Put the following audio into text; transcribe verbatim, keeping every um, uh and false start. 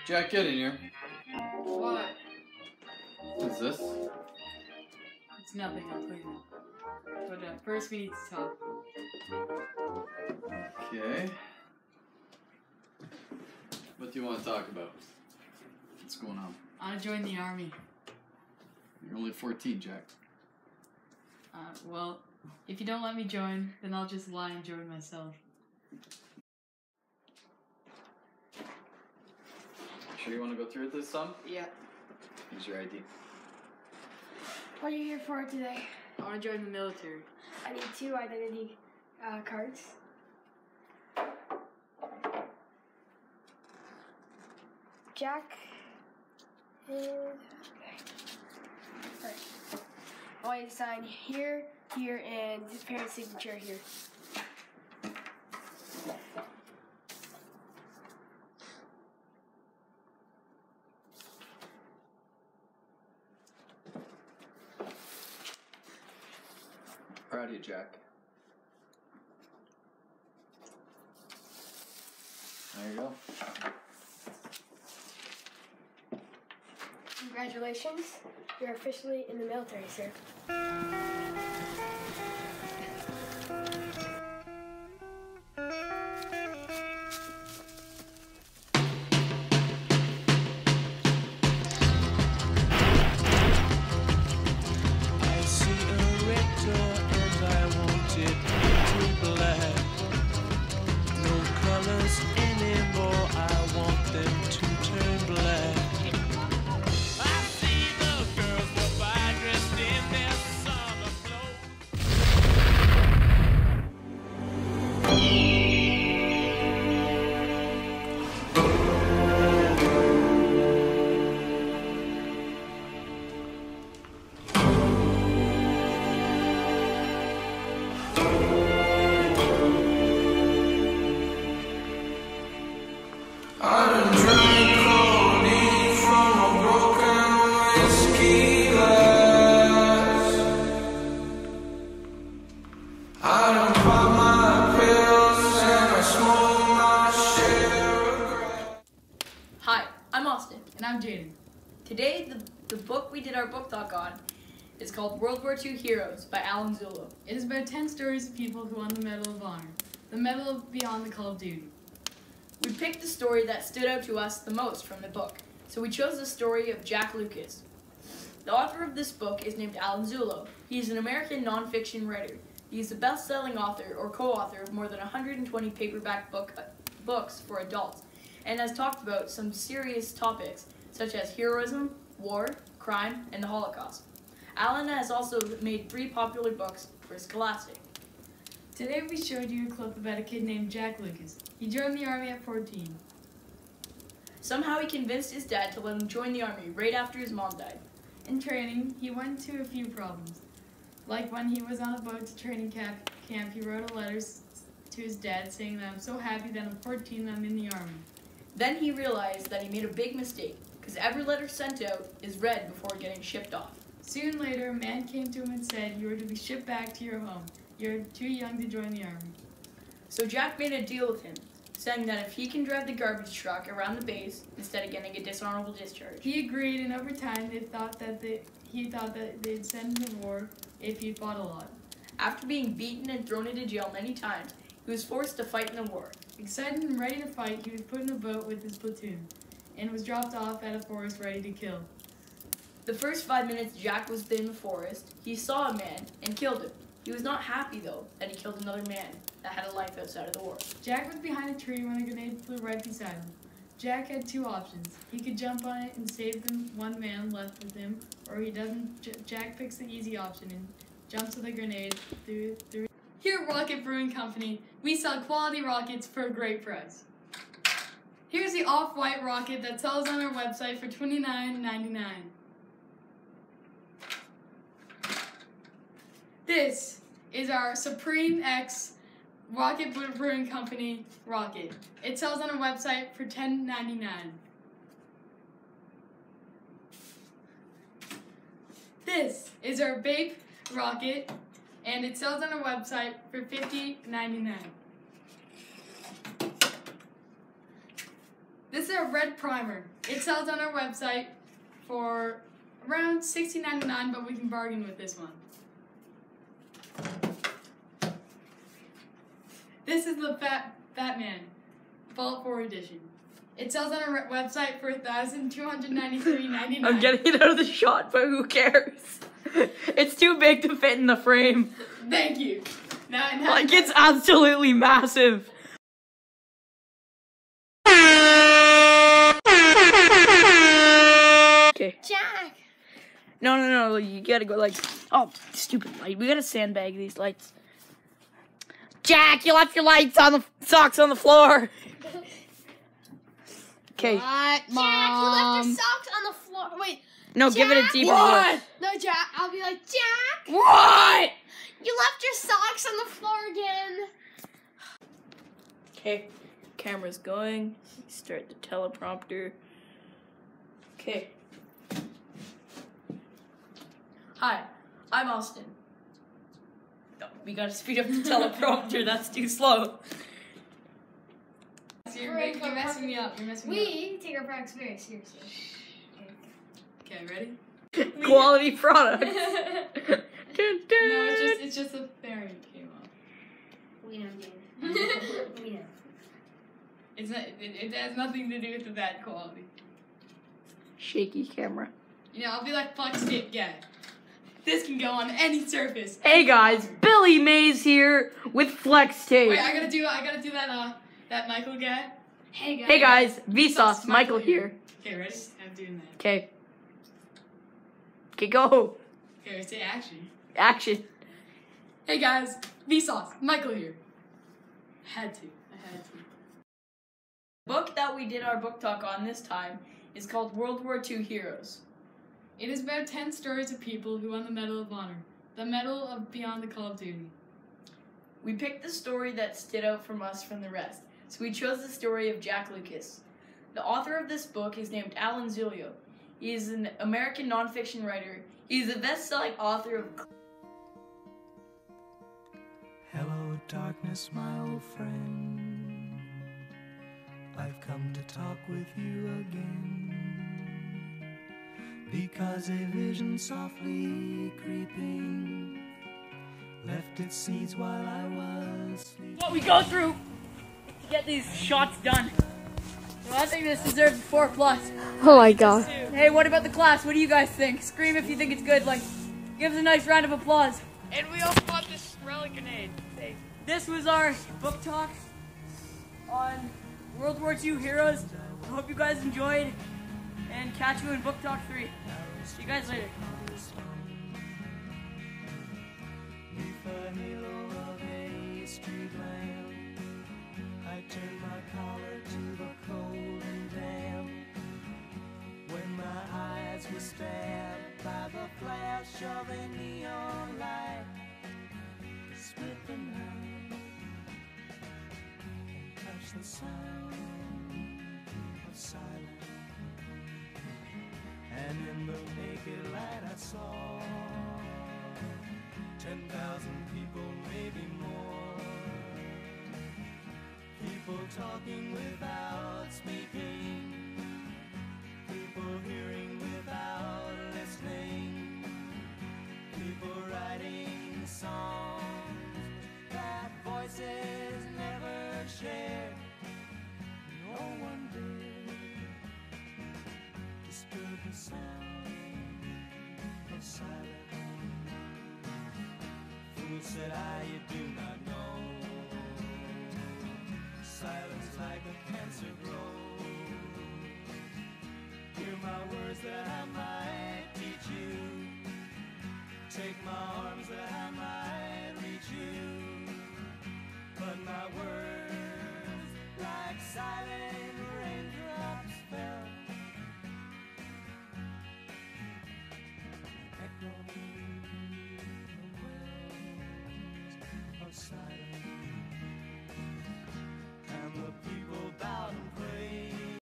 Jack, get in here. What? What's this? It's nothing, I'll clean it. But uh, first we need to talk. Okay. What do you want to talk about? What's going on? I want to join the army. You're only fourteen, Jack. Uh, well, if you don't let me join, then I'll just lie and join myself. Sure you want to go through it this time? Yeah. Here's your I D. What are you here for today? I want to join the military. I need two identity uh, cards. Jack and okay. Alright. I want you to sign here, here, and his parents' signature here. Proud of you, Jack. There you go. Congratulations. You're officially in the military, sir. I see a red door and I want it to black. No colors anymore, I want them to turn black. I see the girls go by dressed in their summer clothes. I done drank codeine from a broken whiskey glass. I done pop my pills and I smoke my share of grass. Hi, I'm Austin. And I'm Jaden. Today, the, the book we did our book talk on is called World War Two Heroes by Alan Zullo. It is about ten stories of people who won the Medal of Honor, the Medal of Beyond the Call of Duty. We picked the story that stood out to us the most from the book, so we chose the story of Jack Lucas. The author of this book is named Alan Zullo. He is an American nonfiction writer. He is the best-selling author or co-author of more than one hundred twenty paperback book, uh, books for adults, and has talked about some serious topics such as heroism, war, crime, and the Holocaust. Alan has also made three popular books for Scholastic. Today we showed you a clip about a kid named Jack Lucas. He joined the army at fourteen. Somehow he convinced his dad to let him join the army right after his mom died. In training, he went into a few problems. Like when he was on a boat to training camp, camp he wrote a letter s- to his dad saying that I'm so happy that I'm fourteen and I'm in the army. Then he realized that he made a big mistake, because every letter sent out is read before getting shipped off. Soon later, a man came to him and said, you are to be shipped back to your home. You're too young to join the army. So Jack made a deal with him, saying that if he can drive the garbage truck around the base instead of getting a dishonorable discharge. He agreed, and over time, they thought that they, he thought that they'd send him to war if he fought a lot. After being beaten and thrown into jail many times, he was forced to fight in the war. Excited and ready to fight, he was put in a boat with his platoon and was dropped off at a forest ready to kill. The first five minutes Jack was in the forest, he saw a man and killed him. He was not happy, though, that he killed another man that had a life outside of the war. Jack was behind a tree when a grenade flew right beside him. Jack had two options. He could jump on it and save the one man left with him, or he doesn't. J- Jack picks the easy option and jumps with the grenade through, through. Here at Rocket Brewing Company, we sell quality rockets for a great price. Here's the off-white rocket that sells on our website for twenty-nine ninety-nine. This is our Supreme X Rocket Brewing Company rocket. It sells on our website for ten ninety-nine. This is our Bape rocket, and it sells on our website for fifty ninety-nine. This is a red primer. It sells on our website for around sixteen ninety-nine, but we can bargain with this one. This is the Fat Batman Fallout four edition. It sells on our website for one thousand two hundred ninety-three ninety-nine. I'm getting it out of the shot, but who cares? It's too big to fit in the frame. Thank you. Now, now Like, it's absolutely massive. Okay. Jack. No, no, no. You gotta go like. Oh, stupid light. We gotta sandbag these lights. Jack, you left your lights on the socks on the floor. Okay. What, Jack, you left your socks on the floor. Wait. No, give it a Jack? deeper What? look. No, Jack. I'll be like, Jack, What? you left your socks on the floor again. Okay. Camera's going. Start the teleprompter. Okay. Hi, I'm Austin. No, we gotta speed up the teleprompter. That's too slow. You're, ma- you're messing me up. You're messing me up. We take our practice very seriously. Okay, ready? Quality product. No, it's just it's just a variant came up. We know, Dave. We know. It's not. It, it has nothing to do with the bad quality. Shaky camera. You know, I'll be like flex tape guy. This can go on any surface. Hey guys, Billy Mays here with Flex Tape. Wait, I gotta do. I gotta do that. Uh, that Michael guy. Hey guys. Hey guys, Vsauce, Michael here. Okay, ready? I'm doing that. Okay. Okay, go. Okay, we say action. Action. Hey guys, Vsauce, Michael here. Had to. I had to. The book that we did our book talk on this time is called World War Two Heroes. It is about ten stories of people who won the Medal of Honor, the Medal of Beyond the Call of Duty. We picked the story that stood out from us from the rest, so we chose the story of Jack Lucas. The author of this book is named Alan Zulio. He is an American nonfiction writer. He is a best-selling author of... Hello, darkness, my old friend. I've come to talk with you again. Because a vision softly creeping left its seeds while I was sleeping. What we go through to get these shots done. Well, I think this deserves a four plus. Oh my god. Hey, what about the class? What do you guys think? Scream if you think it's good. Like, give us a nice round of applause. And we also bought this relic grenade. This was our book talk on World War Two heroes. I hope you guys enjoyed, and catch you in book talk three. See you guys later. Neath the halo of a street lamp, I turned my collar to the cold and damp. When my eyes were stabbed by the flash of a neon light, split the night and touched the sound of silence. And in the naked light I saw ten thousand people, maybe more. People talking without speaking. People hearing without listening. People writing songs that voices never shared. No one did disturb the sound of silence. Fool, said I, you do not know. Silence like a cancer grows. Hear my words that I might teach you. Take my arms that I might reach you. But my words, like silent raindrops, fell. Echoing the wells of silence.